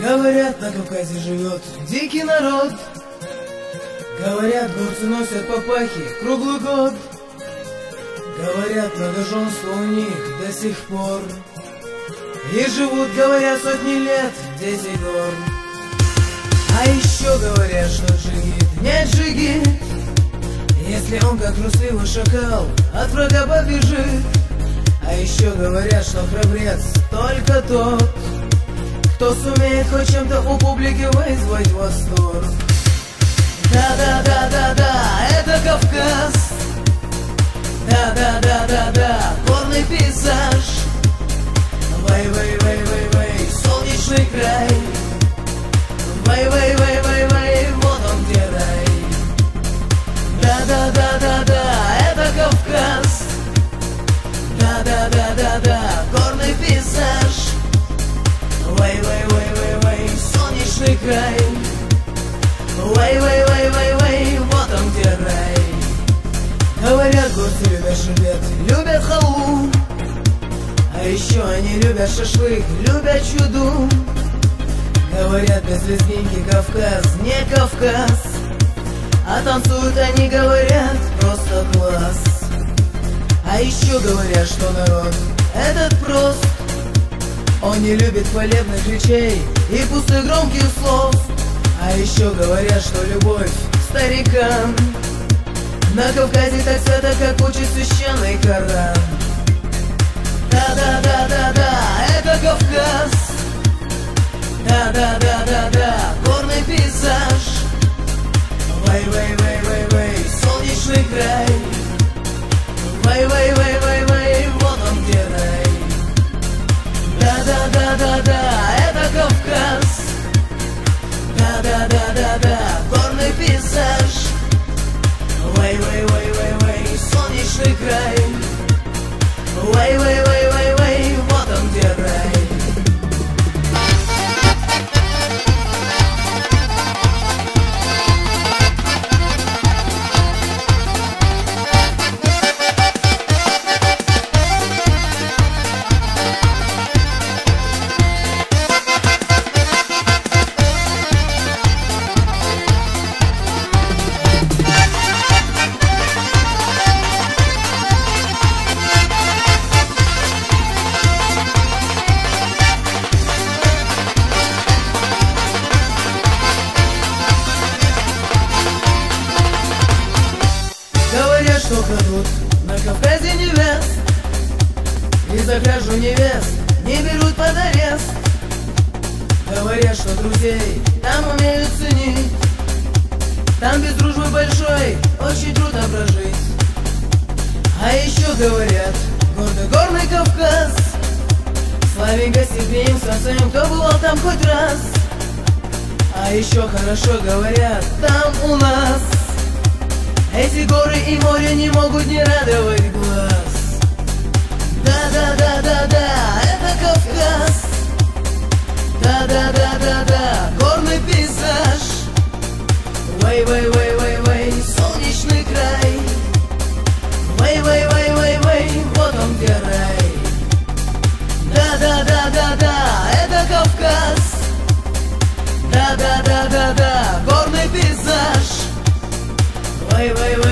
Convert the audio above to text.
Говорят, на Кавказе живет дикий народ. Говорят, горцы носят папахи круглый год. Говорят, многоженство у них до сих пор. И живут, говорят, сотни лет в 10 гор. А еще говорят, что джигит не джигит, если он, как трусливый шакал, от врага побежит. А еще говорят, что храбрец только тот, кто сумеет хоть чем-то у публики вызвать восторг. Да-да-да-да-да, это Кавказ. Да-да-да-да-да, горный пейзаж. Вай-вай-вай-вай-вай, солнечный край. Вай-вай-вай-вай-вай, вот он где рай. Да-да-да-да-да, это Кавказ. Да-да-да-да-да, горный пейзаж. Вай-вай-вай-вай-вай, солнечный край. Вай-вай-вай-вай-вай, вот он где рай. Говорят, горцы любят шербет, любят халву. А еще они любят шашлык, любят чуду. Говорят, без лезгинки Кавказ не Кавказ. А танцуют они, говорят, просто класс. А еще говорят, что народ этот прост. Он не любит хвалебных речей и пустых громких слов. А еще говорят, что любовь к старикам на Кавказе так свято, как учит священный Коран. Да-да-да-да-да, это Кавказ. Да-да-да-да-да, горный пейзаж. Вай-вай-вай-вай-вай, солнечный край. Вай-вай-вай-вай-вай, вот он где рай. Да-да-да-да-да, это Кавказ. Да-да-да-да-да, горный пейзаж. Вай-вай-вай-вай-вай, солнечный край. Вай-вай-вай-вай-вай, вот он где рай. Что крадут на Кавказе невест, и за кражу невест не берут под арест. Говорят, что друзей там умеют ценить, там без дружбы большой очень трудно прожить. А еще говорят, горный Кавказ славен гостеприимством своим, кто бывал там хоть раз. А еще хорошо говорят, там у нас эти горы и море не могут не радовать глаз. Да-да-да-да-да, это Кавказ. Да-да-да-да-да, горный пейзаж. Вай-вай-вай-вай-вай, солнечный край. Вай-вай-вай-вай-вай, вот он где рай. Да-да-да-да-да, это Кавказ. Да-да-да-да-да, горный пейзаж. Вай-вай-вай.